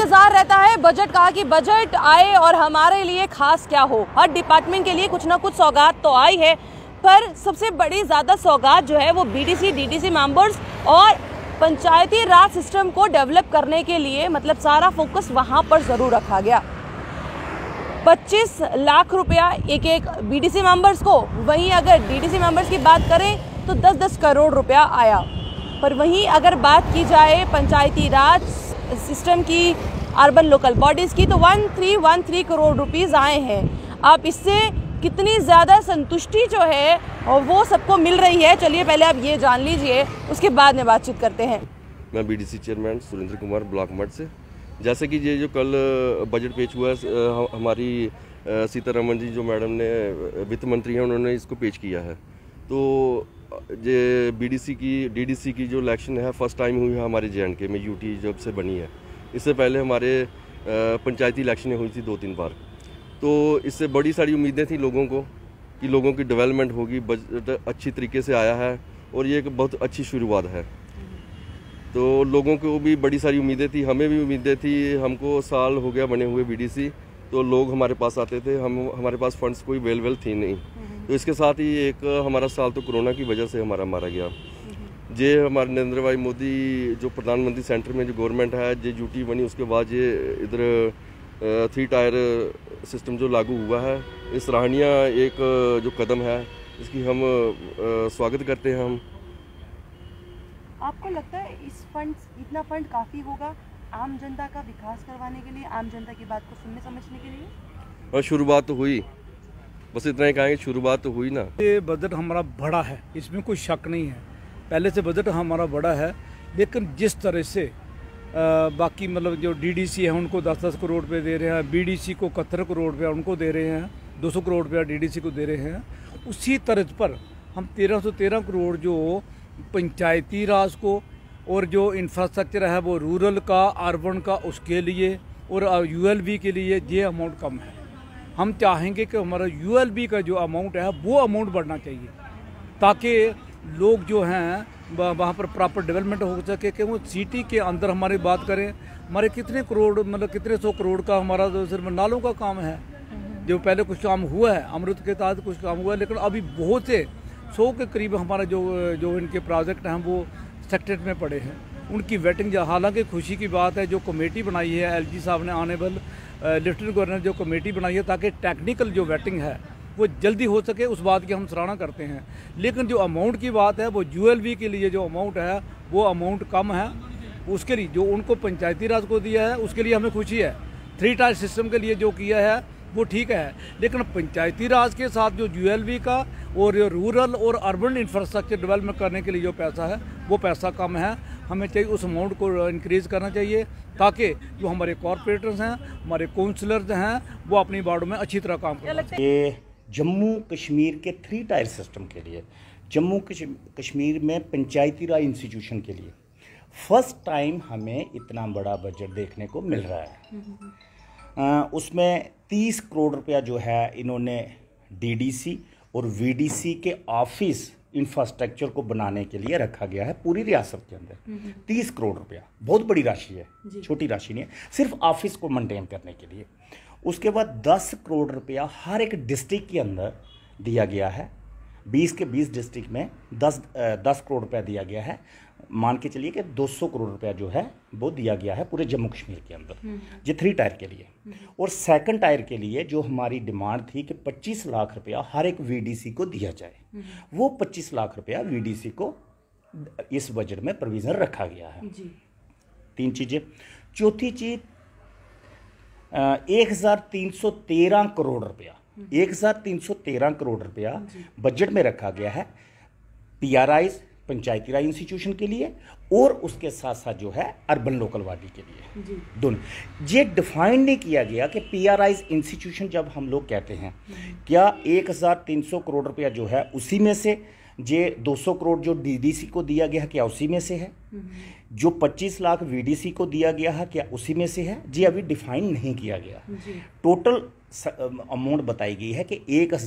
इंतजार रहता है बजट का कि बजट आए और हमारे लिए खास क्या हो। हर डिपार्टमेंट के लिए कुछ ना कुछ सौगात तो आई है, पर सबसे बड़ी ज़्यादा सौगात जो है वो बीडीसी डीडीसी मेंबर्स और पंचायती राज सिस्टम को डेवलप करने के लिए, मतलब सारा फोकस वहाँ पर ज़रूर रखा गया। 25 लाख रुपया एक एक बीडीसी मेंबर्स को, वहीं अगर डीडीसी मेंबर्स की बात करें तो 10-10 करोड़ रुपया आया। पर वहीं अगर बात की जाए पंचायती राज सिस्टम की, अर्बन लोकल बॉडीज़ की, तो 1313 करोड़ रुपीज़ आए हैं। आप इससे कितनी ज़्यादा संतुष्टि जो है और वो सबको मिल रही है, चलिए पहले आप ये जान लीजिए, उसके बाद में बातचीत करते हैं। मैं BDC chairman Surendra Kumar, block Math से। जैसे कि ये जो कल बजट पेश हुआ है, हमारी सीतारमण जी जो मैडम ने वित्त मंत्री हैं, उन्होंने इसको पेश किया है। तो ये डीडीसी की जो इलेक्शन है फर्स्ट टाइम हुई है हमारे जे&के में, यूटी जब से बनी है। इससे पहले हमारे पंचायती इलेक्शनें हुई थी 2-3 बार। तो इससे बड़ी सारी उम्मीदें थी लोगों को कि लोगों की डेवलपमेंट होगी, बजट अच्छी तरीके से आया है और ये एक बहुत अच्छी शुरुआत है। तो लोगों को भी बड़ी सारी उम्मीदें थी, हमें भी उम्मीदें थी। हमको साल हो गया बने हुए बीडीसी, तो लोग हमारे पास आते थे, हमारे पास फंड्स कोई वेल थी नहीं। तो इसके साथ ही एक हमारा साल तो कोरोना की वजह से हमारा मारा गया। ये हमारे नरेंद्र भाई मोदी जो प्रधानमंत्री सेंटर में जो गवर्नमेंट है, ये यूटी बनी, उसके बाद ये इधर 3 टायर सिस्टम जो लागू हुआ है, ये सराहनीय एक जो कदम है, इसकी हम स्वागत करते हैं। हम आपको लगता है इतना फंड काफ़ी होगा आम जनता का विकास करवाने के लिए, आम जनता की बात को सुनने समझने के लिए? और शुरुआत तो हुई, बस इतना ही कहेंगे, शुरुआत तो हुई ना। ये बजट हमारा बड़ा है, इसमें कोई शक नहीं है। पहले से बजट हमारा बड़ा है, लेकिन जिस तरह से बाकी मतलब जो डीडीसी है उनको 10-10 करोड़ रुपये दे रहे हैं, बीडीसी को 71 करोड़ रुपया उनको दे रहे हैं, 200 करोड़ रुपया डीडीसी को दे रहे हैं, उसी तर्ज पर हम 1313 करोड़ जो पंचायती राज को और जो इंफ्रास्ट्रक्चर है वो रूरल का, अर्बन का, उसके लिए और यूएलबी के लिए ये अमाउंट कम है। हम चाहेंगे कि हमारा यूएलबी का जो अमाउंट है वो अमाउंट बढ़ना चाहिए, ताकि लोग जो हैं वहाँ पर प्रॉपर डेवलपमेंट हो सके। कि वो सिटी के अंदर हमारी बात करें, हमारे कितने करोड़, मतलब कितने 100 करोड़ का हमारा तो सिर्फ नालों का काम है। जो पहले कुछ काम हुआ है, अमृत के तहत कुछ काम हुआ है, लेकिन अभी बहुत से 100 के करीब हमारा जो इनके प्रोजेक्ट हैं वो सेक्रेट में पड़े हैं। उनकी वेटिंग, हालांकि खुशी की बात है जो कमेटी बनाई है एलजी साहब ने, ऑनरेबल लेफ्टिनेंट गवर्नर जो कमेटी बनाई है, ताकि टेक्निकल जो वेटिंग है वो जल्दी हो सके, उस बात की हम सराहना करते हैं। लेकिन जो अमाउंट की बात है, वो यूएलबी के लिए जो अमाउंट है वो अमाउंट कम है। उसके लिए जो उनको पंचायती राज को दिया है उसके लिए हमें खुशी है। 3 टायर सिस्टम के लिए जो किया है वो ठीक है, लेकिन पंचायती राज के साथ जो यूएलबी का और रूरल और अर्बन इंफ्रास्ट्रक्चर डेवलपमेंट करने के लिए जो पैसा है वो पैसा कम है। हमें चाहिए उस अमाउंट को इंक्रीज़ करना चाहिए, ताकि जो हमारे कॉरपोरेटर्स हैं, हमारे काउंसलर्स हैं, वो अपनी वार्डों में अच्छी तरह काम करें। ये जम्मू कश्मीर के 3 टायर सिस्टम के लिए, जम्मू कश्मीर में पंचायती राज इंस्टीट्यूशन के लिए फर्स्ट टाइम हमें इतना बड़ा बजट देखने को मिल रहा है। उसमें 30 करोड़ रुपया जो है इन्होंने डीडीसी और वीडीसी के ऑफिस इंफ्रास्ट्रक्चर को बनाने के लिए रखा गया है पूरी रियासत के अंदर। 30 करोड़ रुपया बहुत बड़ी राशि है, छोटी राशि नहीं है, सिर्फ ऑफिस को मेंटेन करने के लिए। उसके बाद 10 करोड़ रुपया हर एक डिस्ट्रिक्ट के अंदर दिया गया है। 20 के 20 डिस्ट्रिक्ट में 10 करोड़ रुपया दिया गया है। मान के चलिए कि 200 करोड़ रुपया जो है वो दिया गया है पूरे जम्मू कश्मीर के अंदर, ये 3 टायर के लिए। और 2nd टायर के लिए जो हमारी डिमांड थी कि 25 लाख रुपया हर एक वीडीसी को दिया जाए, वो 25 लाख रुपया वीडीसी को इस बजट में प्रोविज़न रखा गया है। 3 चीज़ें। चौथी चीज़ 1313 करोड़ रुपया, 1313 करोड़ रुपया बजट में रखा गया है पीआरआईज, पंचायती राज इंस्टीट्यूशन के लिए, और उसके साथ साथ जो है अर्बन लोकल बॉडी के लिए, दोनों। ये डिफाइन नहीं किया गया कि पीआरआईज इंस्टीट्यूशन जब हम लोग कहते हैं, क्या 1300 करोड़ रुपया जो है उसी में से, जे 200 करोड़ जो डीडीसी को दिया गया है क्या उसी में से है, जो 25 लाख वीडीसी को दिया गया है क्या उसी में से है? जी अभी डिफाइन नहीं किया गया। टोटल अमाउंट बताई गई है कि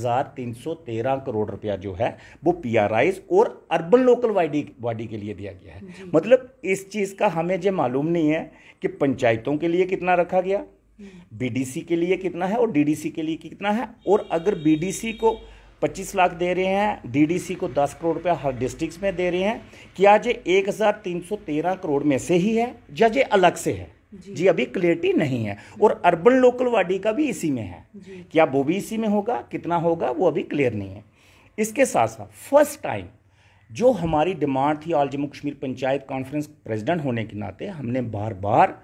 1313 करोड़ रुपया जो है वो पीआरआईज और अर्बन लोकल बॉडी के लिए दिया गया है। मतलब इस चीज़ का हमें जो मालूम नहीं है कि पंचायतों के लिए कितना रखा गया, बीडीसी के लिए कितना है और डीडीसी के लिए कितना है। और अगर बीडीसी को 25 लाख दे रहे हैं, डीडीसी को 10 करोड़ रुपया हर डिस्ट्रिक्ट में दे रहे हैं, क्या ये 1313 करोड़ में से ही है या ये अलग से है? जी अभी क्लियरिटी नहीं है। और अर्बन लोकल बॉडी का भी इसी में है, क्या वो भी इसी में होगा, कितना होगा वो अभी क्लियर नहीं है। इसके साथ साथ फर्स्ट टाइम जो हमारी डिमांड थी, all Jammu Kashmir Panchayat conference president होने के नाते हमने बार बार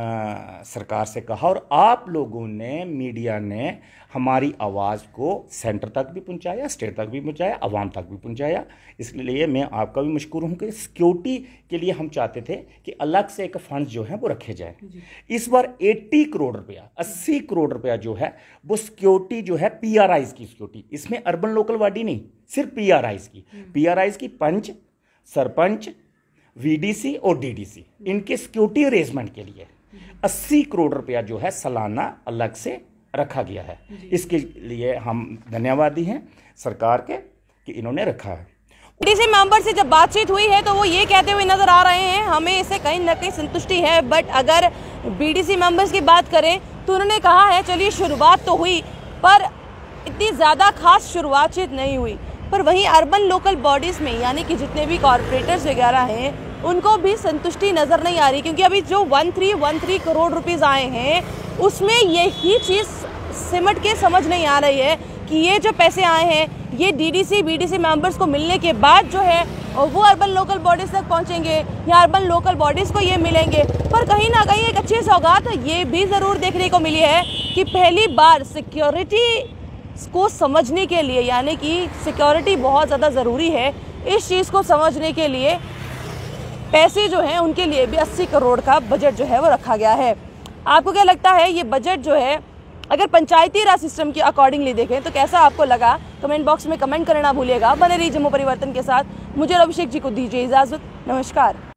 सरकार से कहा और आप लोगों ने, मीडिया ने हमारी आवाज़ को सेंटर तक भी पहुंचाया, स्टेट तक भी पहुंचाया, आवाम तक भी पहुंचाया। इसलिए मैं आपका भी मशकूर हूं कि सिक्योरिटी के लिए हम चाहते थे कि अलग से एक फंड जो है वो रखे जाए। इस बार 80 करोड़ रुपया, 80 करोड़ रुपया जो है वो सिक्योरिटी जो है पीआरआईज की सिक्योरिटी, इसमें अर्बन लोकल बॉडी नहीं, सिर्फ पीआरआईज की पंच, सरपंच, वीडीसी और डीडीसी, इनके सिक्योरिटी अरेंजमेंट के लिए 80 करोड़ रुपया जो है सालाना अलग से रखा गया है। इसके लिए हम धन्यवादी हैं सरकार के कि इन्होंने रखा है। डीसी मेंबर से जब बातचीत हुई है तो वो ये कहते हुए नजर आ रहे हैं हमें इससे कहीं ना कहीं संतुष्टि है, बट अगर बीडीसी मेंबर्स की बात करें तो उन्होंने कहा है चलिए शुरुआत तो हुई पर इतनी ज़्यादा खास शुरुआत नहीं हुई। पर वहीं अर्बन लोकल बॉडीज़ में यानी कि जितने भी कॉरपोरेटर्स वगैरह हैं उनको भी संतुष्टि नज़र नहीं आ रही, क्योंकि अभी जो 1313 करोड़ रुपीज़ आए हैं उसमें यही चीज़ सिमट के समझ नहीं आ रही है कि ये जो पैसे आए हैं ये डीडीसी बीडीसी मेंबर्स को मिलने के बाद जो है वो अर्बन लोकल बॉडीज़ तक पहुंचेंगे या अर्बन लोकल बॉडीज़ को ये मिलेंगे। पर कहीं ना कहीं एक अच्छी सौगात ये भी ज़रूर देखने को मिली है कि पहली बार सिक्योरिटी को समझने के लिए, यानी कि सिक्योरिटी बहुत ज़्यादा ज़रूरी है, इस चीज़ को समझने के लिए पैसे जो हैं उनके लिए भी 80 करोड़ का बजट जो है वो रखा गया है। आपको क्या लगता है ये बजट जो है अगर पंचायती राज सिस्टम के अकॉर्डिंगली देखें तो कैसा आपको लगा? कमेंट बॉक्स में कमेंट करना भूलिएगा। बने रहिए जम्मू परिवर्तन के साथ। मुझे और अभिषेक जी को दीजिए इजाज़त। नमस्कार।